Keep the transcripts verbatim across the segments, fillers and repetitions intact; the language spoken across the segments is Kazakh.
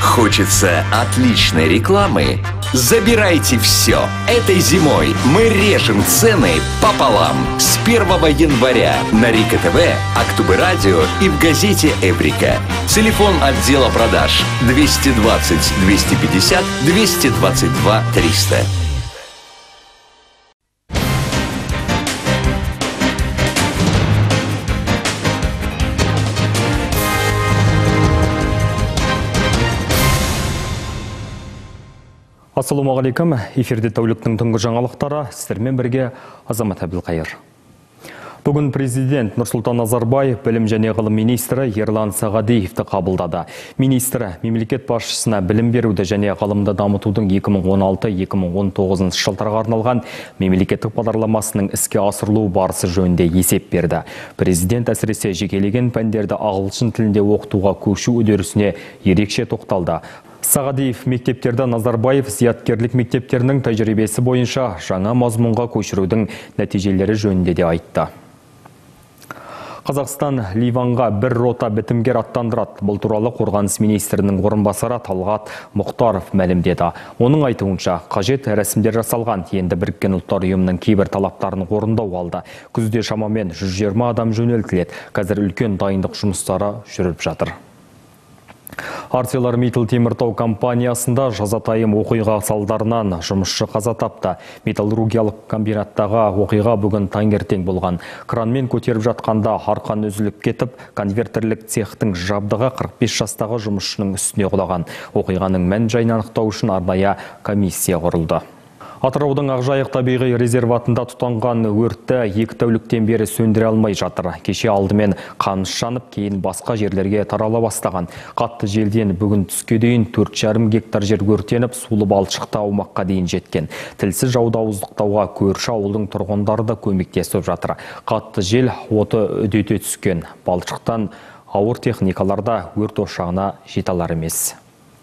Хочется отличной рекламы? Забирайте все. Этой зимой мы режем цены пополам. С первого января на Рика ТВ, Актубе Радио и в газете Эврика. Телефон отдела продаж двести двадцать двести пятьдесят двести двадцать два триста. Ассалаумағалейкум, эфирде тәуліктің түнгі жаңалықтары, сіздермен бірге Азамат Әбілқайыр. Бүгін президент Нұрсұлтан Назарбаев білім және ғылым министрі Ерлан Сағадиевті қабылдады. Министрі мемлекет басшысына білім беруді және ғылымды дамытудың екі мың он алты екі мың он тоғызыншы жылдарға арналған мемлекеттік бағдарламасының іске асырылу барысы жөнінде есеп берді. Президент әсіресе жекелеген пәндерді ағылшын тілінде оқытуға көшу үдерісіне ерекше тоқталды. Сағадиев мектептерді Назарбаев зияткерлік мектептерінің тәжірибесі бойынша жаңа мазмұнға көшірудің нәтижелері жөнінде де айтты. Қазақстан Ливанға бір рота бітімгер аттандырады. Бұл туралы қорғаныс министрінің орынбасары Талғат Мұхтаров мәлімдеді. Оның айтуынша, қажет рәсімдер жасалған. Енді Біріккен ұлттар ұйымының кейбір талаптарын орындау алды. Күзде шамамен жүз жиырма адам жөнелтіледі. Қазір үлкен дайындық жұмыстары жүріп жатыр. ArcelorMittal теміртау компаниясында жазатайым оқиға салдарынан жұмысшы қаза тапты. Металлургиялық комбинаттағы оқиға бүгін таңертең болған. Кранмен көтеріп жатқанда арқан үзіліп кетіп, конвертерлік цехтың жабдығы қырық бес жастағы жұмысшының үстіне құлаған. Оқиғаның мән-жайын анықтау үшін арнайы комиссия құрылды. Атыраудың Ақжайық табиғи резерватында тұтанған өртті екі тәуліктен бері сөндіре алмай жатыр. Кеше алдымен қаныш жанып, кейін басқа жерлерге тарала бастаған. Қатты желден бүгін түске дейін төрт жарым гектар жер өртеніп, сулы балшықты аумаққа дейін жеткен. Тілсіз жауды ауыздықтауға көрші ауылдың тұрғындары да көмектесіп жатыр. Қатты жел оты үдете түскен. Балшықтан ауыр техникаларда өрт ошағына жете алар емес.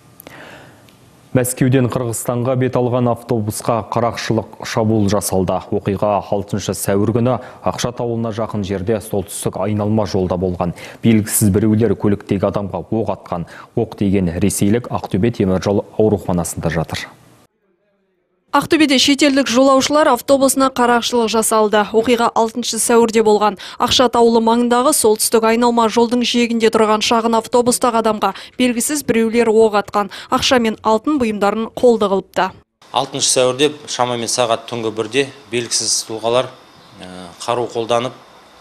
Мәскеуден Қырғызстанға бет алған автобусқа қарақшылық шабуыл жасалды. Оқиға алтыншы сәуір күні Ақшат ауылына жақын жерде солтүстік айналма жолда болған. Белгісіз біреулер көліктегі адамға оқ атқан. Оқ деген ресейлік Ақтөбе теміржол ауруханасында жатыр. Ақтөбеде шетелдік жолаушылар автобусына қарақшылық жасалды. Оқиға алтыншы сәуірде болған. Ақшат ауылы маңындағы солтүстік айналма жолдың жиегінде тұрған шағын автобустағы адамға белгісіз біреулер оқ атқан. Ақша мен алтын бұйымдарын қолды қылыпты. алтыншы сәуірде шамамен сағат түнгі бірде белгісіз тұлғалар қару қолданып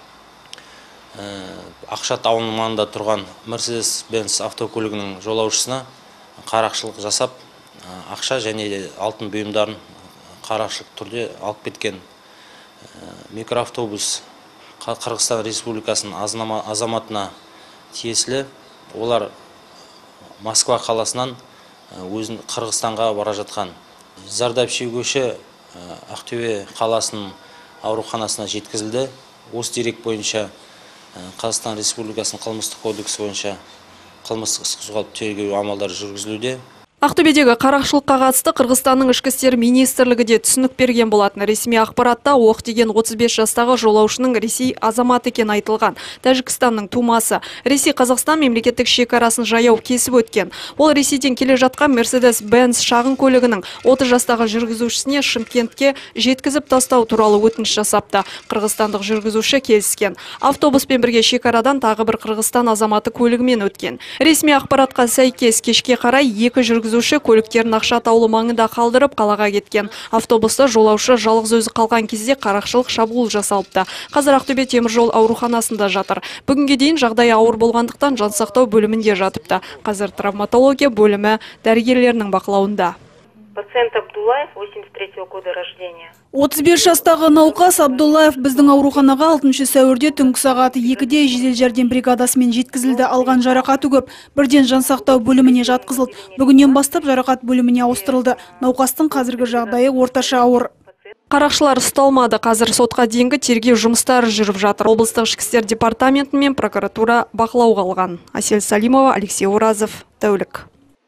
Ақшат ауылының маңында тұрған Mercedes-Benz автокөлігінің жолаушысына қарақшылық жасап, ақша және алтын бұйымдарын қарақшылық түрде алып кеткен. Микроавтобус Қырғызстан Республикасының азаматына тиесілі. Олар Москва қаласынан өзін Қырғызстанға бара жатқан. Зардап шегуші Ақтөбе қаласының ауруханасына жеткізілді. Осы дерек бойынша Қазақстан Республикасының қылмыстық кодексі бойынша қылмыстық іс қозғалып тергеу амалдары жүргізілуде. Ақтөбедегі қарақшылыққа қатысты Қырғызстанның ішкі істер министрлігі де түсінік берген болатын. Ресми ақпаратта оқ деген отыз бес жастағы жолаушының Ресей азаматы екен айтылған. Тәжікстанның тумасы. Ресей Қазақстан мемлекеттік шекарасын жаяу кесіп өткен. Ол Ресейден келе жатқан Mercedes-Benz шағын көлігінің отыз жастағы жүргізушісіне Шымкентке жеткізіп тастау туралы өтініш жасапты. Қырғызстандық жүргізуші келіскен. Автобуспен бірге шекарадан тағы бір Қырғызстан азаматы көлігімен өткен. Ресми ақпаратқа сәйкес кешке қарай екі жүргізуші жүргізуші көліктерін Ақшат ауылы маңында қалдырып қалаға кеткен. Автобуста жолаушы жалғыз өзі қалған кезде қарақшылық шабуыл жасалыпты. Қазір Ақтөбе теміржол ауруханасында жатыр. Бүгінге дейін жағдайы ауыр болғандықтан жансақтау бөлімінде жатыпты. Қазір травматология бөлімі дәрігерлерінің бақылауында. Пациент Абдуллаев, восемьдесят третьего года рождения. отыз бес жастағы науқас Абдуллаев біздің ауруханаға алтыншы сәуірде түнгі сағат екіде жедел жәрдем бригадасымен жеткізілді. Алған жарақаты көп. Бірден жансақтау бөліміне жатқызылды. Бүгіннен бастап жарақат бөліміне ауыстырылды. Науқастың қазіргі жағдайы орташа ауыр. Қарақшылар ұсталмады. Қазір сотқа дейінгі тергеу жұмыстары жүріп жатыр. Облыстық ішкі істер департаменті мен прокуратура бақылауға алған. Асель Салимова, Алексей Уразов, тәулік.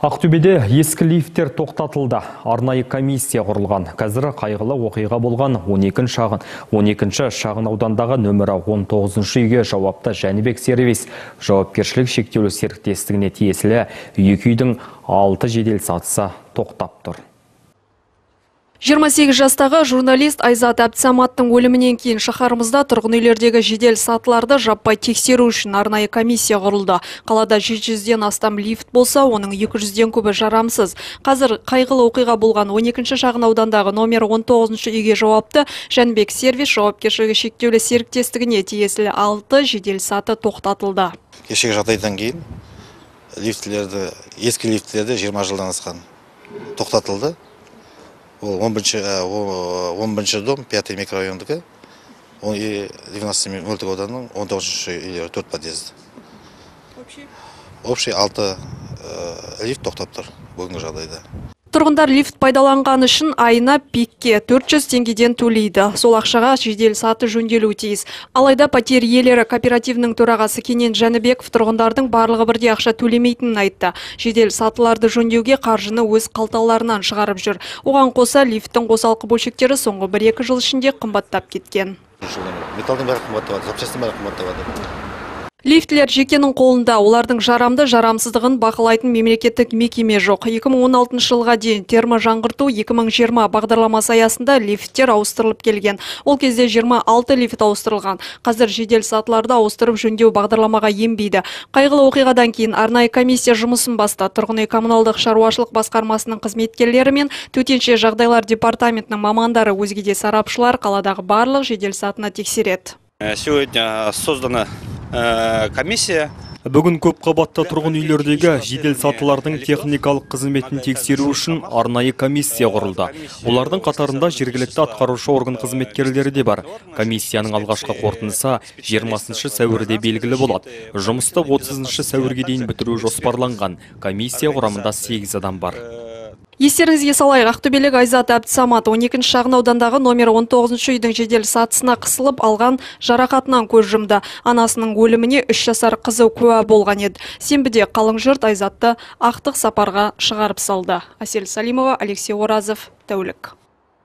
Ақтөбеде ескі лифттер тоқтатылды. Арнайы комиссия құрылған. Қазір қайғылы оқиға болған он екінші шағын, он екінші шағын аудандағы нөмірі он тоғызыншы үйге жауапты Жәнібек сервис жауапкершілік шектеулі серіктестігіне тиесілі екі үйдің алты жедел сатысы тоқтап тұр. жиырма сегіз жастағы журналист Айзат Әбдісаматтың өлімінен кейін шаһарымызда тұрғын үйлердегі жедел сатыларды жаппай тексеру үшін арнайы комиссия құрылды. Қалада жеті жүзден астам лифт болса, оның екі жүзден көбі жарамсыз. Қазір қайғылы оқиға болған он екінші шағын аудандағы номер он тоғызыншы үйге жауапты Жәнібек сервис жауапкершілігі шектеулі серіктестігіне тиесілі алты жедел саты тоқтатылды. Кешегі жағдайдан кейін лифтлерді, ескі лифтлерді жиырма жылдан асқан тоқтатылды. Ол он бірінші дом, пятый микрорайондығы, девяносто нөлдік ауданның он тоғызыншы үйлері төрт подъезд. Общий алты лифт тоқтап тұр бүгінгі жағдайда. Тұрғындар лифт пайдаланған үшін айына пикке төрт жүз теңгеден төлейді. Сол ақшаға жедел саты жөнделуі тиіс. Алайда пәтер иелері кооперативінің төрағасы Кенен Жәнібеков тұрғындардың барлығы бірдей ақша төлемейтінін айтты. Жедел сатыларды жөндеуге қаржыны өз қалталарынан шығарып жүр. Оған қоса лифттің қосалқы бөлшектері соңғы бір екі жыл ішінде қымбаттап кеткен. Металдың бәрі қымбаттап, запчастың бәрі қымбаттап. Лифтлер жекенің қолында, олардың жарамды жарамсыздығын бақылайтын мемлекеттік мекеме жоқ. екі мың он алтыншы жылға дейін термо жаңғырту екі мың жиырма бағдарламасы аясында лифттер ауыстырылып келген. Ол кезде жиырма алты лифт ауыстырылған. Қазір жедел сатыларды ауыстырып жөндеу бағдарламаға енбейді. Қайғылы оқиғадан кейін арнайы комиссия жұмысын бастады. Тұрғын үй коммуналдық шаруашылық басқармасының қызметкерлері мен төтенше жағдайлар департаментінің мамандары, өзге де сарапшылар қаладағы барлық жедел сатыны тексереді. Сегодня создана комиссия. Бүгін көп қабатты тұрғын үйлердегі жедел сатылардың техникалық қызметін тексеру үшін арнайы комиссия құрылды. Олардың қатарында жергілікті атқарушы орган қызметкерлері де бар. Комиссияның алғашқы қорытындысы жиырмасыншы сәуірде белгілі болады. Жұмысты отызыншы сәуірге дейін бітіру жоспарланған. Комиссия құрамында сегіз адам бар. Естеріңізге салайық, ақтөбелік Айзат Әбдісамат он екінші шағын аудандағы номер он тоғызыншы үйдің жедел сатысына қысылып алған жарақатынан көз жұмды. Анасының өліміне үш жасар қызы куә болған еді. Сенбіде қалың жұрт Айзатты ақтық сапарға шығарып салды. Әсел Салимова, Алексей Оразов, тәулік.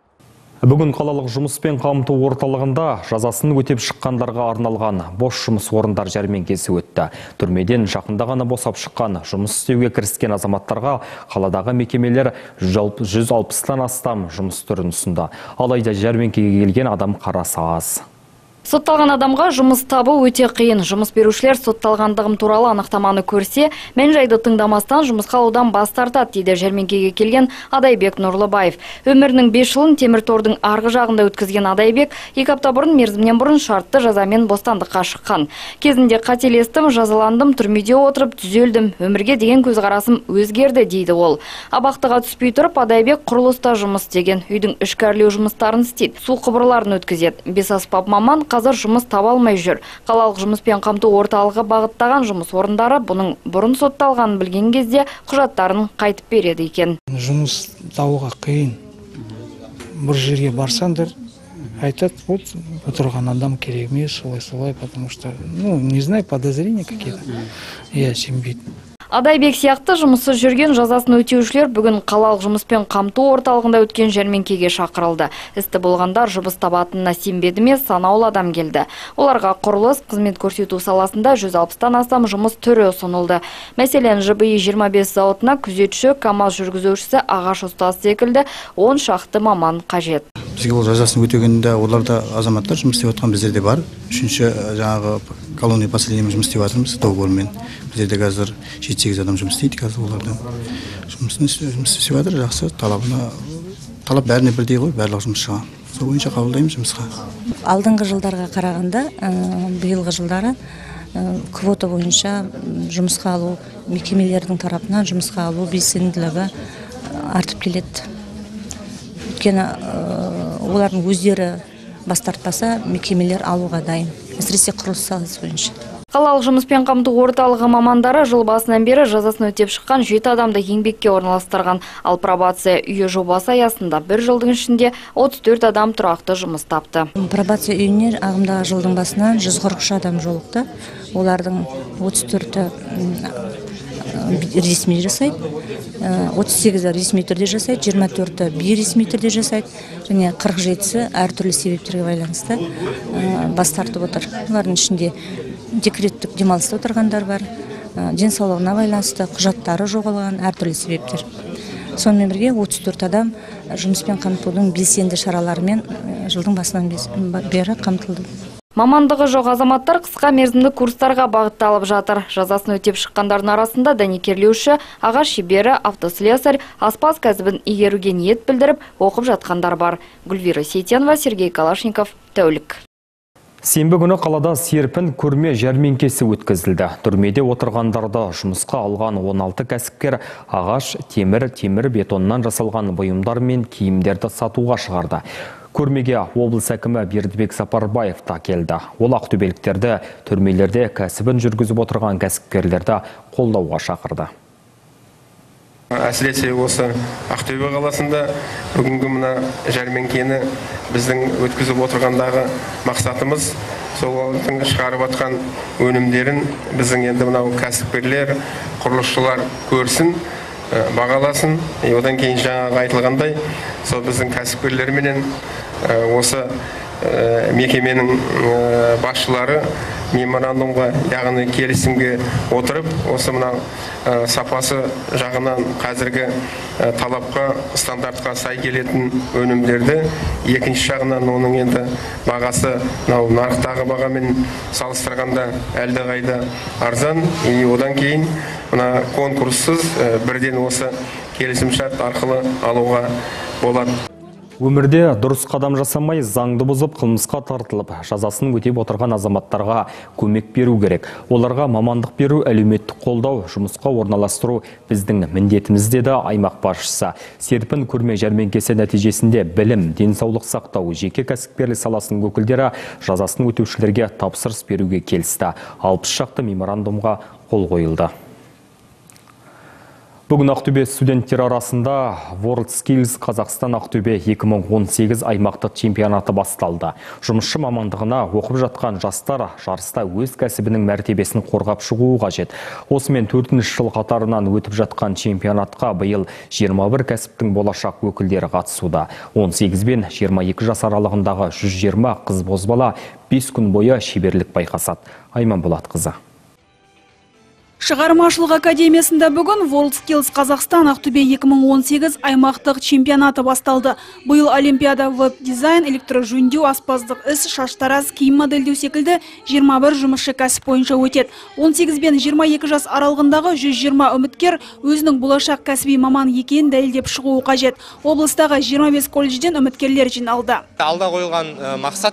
Бүгін қалалық жұмыспен қамту орталығында жазасын өтеп шыққандарға арналған бос жұмыс орындар жәрмеңкесі өтті. Түрмеден жақында ғана босап шыққан жұмыс істеуге кіріскен азаматтарға қаладағы мекемелер жүз алпыстан астам жұмыс түрін ұсынды. Алайда жәрмеңкеге келген адам қарасы аз. Сотталған адамға жұмыс табу өте қиын. Жұмыс берушілер сотталғандығым туралы анықтаманы көрсе, мен жайды тыңдамастан жұмысқа алудан бас тартады, дейді жәрмеңкеге келген Адайбек Нұрлыбаев. Өмірінің бес жылын темір тордың арғы жағында өткізген Адайбек екі апта бұрын мерзімнен бұрын шартты жазамен бостандыққа шыққан. Кезінде қателестім, жазаландым, түрмеде отырып түзелдім. Өмірге деген көзқарасым өзгерді, дейді ол. Абақтыға түспей тұрып, Адайбек құрылыста жұмыс істеген. Үйдің ішкі әрлеу жұмыстарын істейді, су құбырларын өткізеді. Бес аспап маман қазір жұмыс таба алмай жүр. Қалалық жұмыспен қамту орталығы бағыттаған жұмыс орындары бұның бұрын сотталғанын білген кезде құжаттарын қайтып береді екен. Жұмыс табуға қиын. Бір жерге барсаңдар, айтады, вот отырған адам керек емес, солай-солай, потому что, ну, не знаю, подозрения какие-то. Я сенбейді. Адайбек сияқты жұмыссыз жүрген жазасын өтеушілер бүгін қалалық жұмыспен қамту орталығында өткен жәрмеңкеге шақырылды. Істі болғандар жұмыс табатынына сенбеді ме, санаулы адам келді. Оларға құрылыс, қызмет көрсету саласында жүз алпыстан астам жұмыс түрі ұсынылды. Мәселен, ЖБИ жиырма бес зауытына күзетші, КамАЗ жүргізушісі, ағаш ұстасы секілді он шақты маман қажет. Бізге ол жазасын өтегенде оларда азаматтар жұмыс істеп отқан біздерде бар. Үшінші жаңағы колония поселениемен жұмыс істеп жатырмыз, договормен. Біздерде қазір жеті сегіз адам жұмыс істейді, қазір оларда жұмысын жұмыс істеп жатыр, жақсы. Талабына талап бәріне бірдей ғой, барлық жұмысшыға. Сол бойынша қабылдаймыз жұмысқа. Алдыңғы жылдарға қарағанда, биылғы жылдары квота бойынша жұмысқа алу, мекемелердің тарапынан жұмысқа алу белсенділігі артып келеді. Өйткені олардың өздері бас тартпаса, мекемелер алуға дайын. Әсіресе құрылыс саласы бойынша. Қалалық жұмыспен қамту орталығы мамандары жыл басынан бері жазасын өтеп шыққан жеті адамды еңбекке орналастырған. Ал пробация үйі жобасы аясында бір жылдың ішінде отыз төрт адам тұрақты жұмыс тапты. Пробация үйіне ағымдағы жылдың басынан жүз қырық үш адам жолықты. Олардың отыз төрті ресми жасайды, отыз сегізі ресми түрде жасайды, жиырма төрті бейресми түрде жасайды, және қырық жетісі әртүрлі себептерге байланысты бас тартып отыр. Олардың ішінде декреттік демалыста отырғандар бар, денсаулығына байланысты құжаттары жоғалған әртүрлі себептер. Сонымен бірге отыз төрт адам жұмыспен қамтудың белсенді шараларымен жылдың басынан бері қамтылды. Мамандығы жоқ азаматтар қысқа мерзімді курстарға бағытталып жатыр. Жазасын өтеп шыққандардың арасында дәнекерлеуші, ағаш шебері, автослесарь, аспаз кәсібін игеруге ниет білдіріп оқып жатқандар бар. Гүлвира Сейтенова, Сергей Калашников, тәулік. Сенбі күні қалада серпін көрме жәрмеңкесі өткізілді. Түрмеде отырғандарды жұмысқа алған он алты кәсіпкер ағаш, темір, темір бетоннан жасалған бұйымдар мен киімдерді сатуға шығарды. Көрмеге облыс әкімі Бердібек Сапарбаев та келді. Ол ақтөбеліктерді түрмелерде кәсібін жүргізіп отырған кәсіпкерлерді қолдауға шақырды. Әсіресе осы Ақтөбе қаласында бүгінгі мына жәрмеңкені біздің өткізіп отырғандағы мақсатымыз сол олардың шығарып жатқан өнімдерін біздің енді мынау кәсіпкерлер, құрылысшылар көрсін, бағаласын. Одан кейін жаңағы айтылғандай, сол біздің кәсіпкерлерменен осы мекеменің басшылары меморандумға, яғни келісімге отырып, осы мына сапасы жағынан қазіргі талапқа, стандартқа сай келетін өнімдерді, екінші жағынан оның енді бағасы нарықтағы бағамен салыстырғанда әлдеқайда арзан. И одан кейін мына конкурссыз бірден осы келісімшарт арқылы алуға болады. Өмірде дұрыс қадам жасамай, заңды бұзып, қылмысқа тартылып, жазасын өтеп отырған азаматтарға көмек беру керек. Оларға мамандық беру, әлеуметтік қолдау, жұмысқа орналастыру біздің міндетіміз деді аймақ басшысы. Серпін көрме жәрмеңкесі нәтижесінде білім, денсаулық сақтау, жеке кәсіпкерлік саласының өкілдері жазасын өтеушілерге тапсырыс беруге келісті. алпыс шақты меморандумға қол қойылды. Бүгін Ақтөбе студенттер арасында WorldSkills Қазақстан Ақтөбе екі мың он сегіз аймақтық чемпионаты басталды. Жұмысшы мамандығына оқып жатқан жастар жарыста өз кәсібінің мәртебесін қорғап шығуы қажет. Осымен төртінші жыл қатарынан өтіп жатқан чемпионатқа биыл жиырма бір кәсіптің болашақ өкілдері қатысуда. он сегіз бен жиырма екі жас аралығындағы жүз жиырма қыз бозбала бес күн бойы шеберлік байқасады. Айман Болатқызы. Шығармашылық академиясында бүгін WorldSkills Қазақстан Ақтөбе екі мың он сегіз аймақтық чемпионаты басталды. Биыл олимпиада веб-дизайн, электрожөндеу, аспаздық іс, шаштараз, киім модельдеу секілді жиырма бір жұмысшы кәсіп бойынша өтеді. он сегіз бен жиырма екі жас аралығындағы жүз жиырма үміткер өзінің болашақ кәсіби маман екенін дәлелдеп шығуы қажет. Облыстағы жиырма бес колледжден үміткерлер жиналды. Алда қойылған мақсат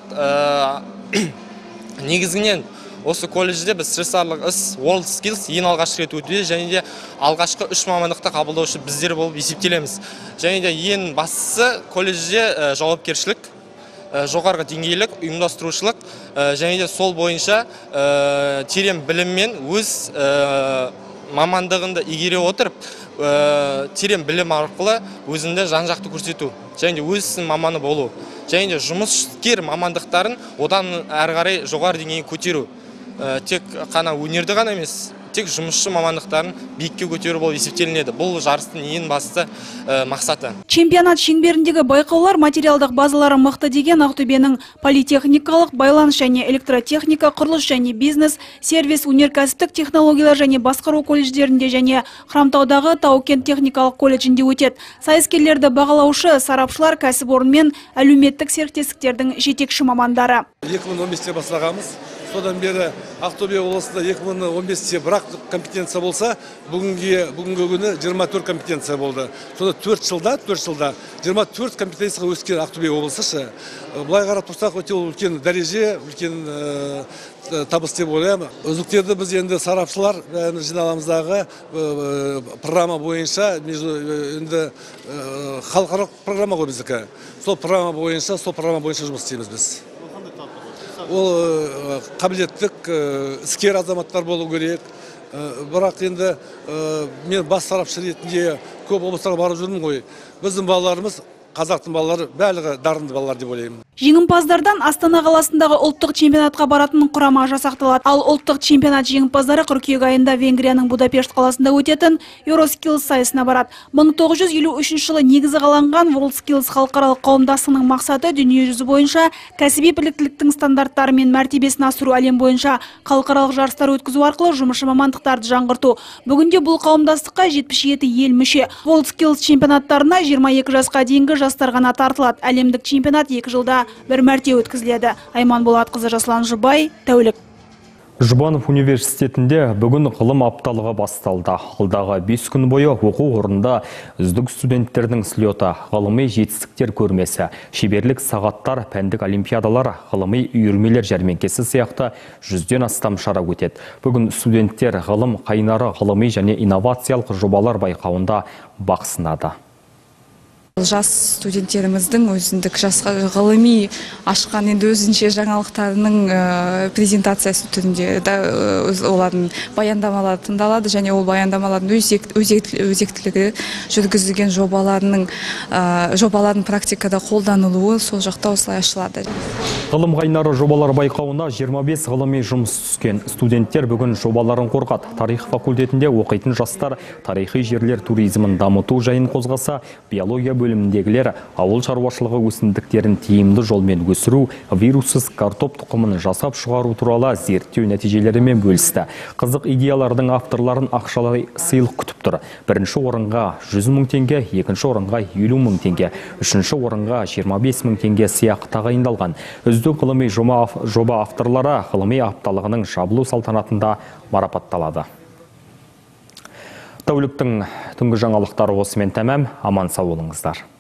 негізінен осы колледжде біз стресарлық іс WorldSkills ең алғаш рет өтуде, және де алғашқы үш мамандықты қабылдаушы біздер болып есептелеміз. Және де ең бастысы колледжде жауапкершілік, жоғарғы деңгейлік, ұйымдастырушылық, және де сол бойынша терең біліммен өз мамандығында игере отырып, терең білім арқылы өзінде жан-жақты көрсету, және де өз маманы болу, және де жұмыскер мамандықтарын одан әрі қарай жоғары деңгейге көтеру. Тек қана өнерді ғана емес, тек жұмысшы мамандықтарын биікке көтеру болып есептелінеді. Бұл жарыстың ең басты мақсаты. Чемпионат шеңберіндегі байқаулар материалдық базалары мықты деген Ақтөбенің политехникалық, байланыс және электротехника, құрылыс және бизнес, сервис, өнеркәсіптік технологиялар және басқару колледждерінде және Хромтаудағы Тау-Кен техникалық колледжінде өтеді. Сайыскерлерді бағалаушы сарапшылар кәсіпорын мен әлеуметтік серіктестіктердің жетекші мамандары. екі мың он бесте бастағанбыз. Содан бері Ақтөбе облысында екі мың он бесте бірақ компетенция болса, бүгінгі бүгінгі күні жиырма төрт компетенция болды. Сонда төрт жылда, төрт жылда жиырма төрт компетенцияға өскен Ақтөбе облысы. Бұлай қарап тұрсақ, өте үлкен дәреже, үлкен табыс деп ойлаймын. Үздіктерді біз енді сарапшылар жиналамыздағы программа бойынша, енді халықаралық программа ғой біздікі. Сол программа бойынша, сол программа бойынша жұмыс істейміз біз. Ол қабілеттік іскер азаматтар болу керек. Бірақ енді мен бас сарапшы ретінде көп облыстарға барып жүрмін ғой. Біздің балаларымыз, қазақтың балалары барлығы дарынды балалар деп ойлаймын. Жеңімпаздардан Астана қаласындағы ұлттық чемпионатқа баратын құрама жасақталады. Ал ұлттық чемпионат жеңімпаздары қыркүйек айында Венгрияның Будапешт қаласында өтетін Euroskills сайысына барады. мың тоғыз жүз елу үшінші жылы негізі қаланған WorldSkills халықаралық қауымдастығының мақсаты дүние жүзі бойынша кәсіби біліктіліктің стандарттары мен мәртебесін асыру, әлем бойынша халықаралық жарыстар өткізу арқылы жұмысшы мамандықтарды жаңғырту. Бүгінде бұл қауымдастыққа жетпіс жеті ел мүше. WorldSkills чемпионаттарына жиырма екі жасқа дейінгі жастар ғана тартылады. Әлемдік чемпионат екі жылда бір мәрте өткізіледі. Айман Болатқызы, Жаслан Жұбай, тәулік. Жұбанов университетінде бүгін ғылым апталығы басталды. Алдағы бес күн бойы оқу орнында үздік студенттердің слеті, ғылыми жетістіктер көрмесі, шеберлік сағаттар, пәндік олимпиадалар, ғылыми үйірмелер жәрмеңкесі сияқты жүзден астам шара өтеді. Бүгін студенттер ғылым қайнары ғылыми және инновациялық жобалар байқауында бақ сынады. Жас студенттеріміздің өзіндік жасқа ғылыми ашқан енді өзінше жаңалықтарының презентациясы түрінде олардың баяндамалары тыңдалады және ол баяндамалардың өзектілігі жүргізілген жобаларының жобалардың практикада қолданылуы сол жақта осылай ашылады. Ғылым қайнары жобалар байқауына жиырма бес ғылыми жұмыс түскен. Студенттер бүгін жобаларын қорғады. Тарих факультетінде оқитын жастар тарихи жерлер туризмін дамыту жайын қозғаса, биология бөліміндегілер ауыл шаруашылығы өсімдіктерін тиімді жолмен өсіру, вируссыз картоп тұқымын жасап шығару туралы зерттеу нәтижелерімен бөлісті. Қызық идеялардың авторларын ақшалай сыйлық күтіп тұр. Бірінші орынға жүз мың теңге, екінші орынға елу мың теңге, үшінші орынға жиырма бес мың теңге сыйақы тағайындалған. Үздік ғылыми жоба авторлары ғылыми апталығының жабылу салтанатында марапатталады. Тәуліктің түнгі жаңалықтары осымен тәмам. Аман сау болыңыздар.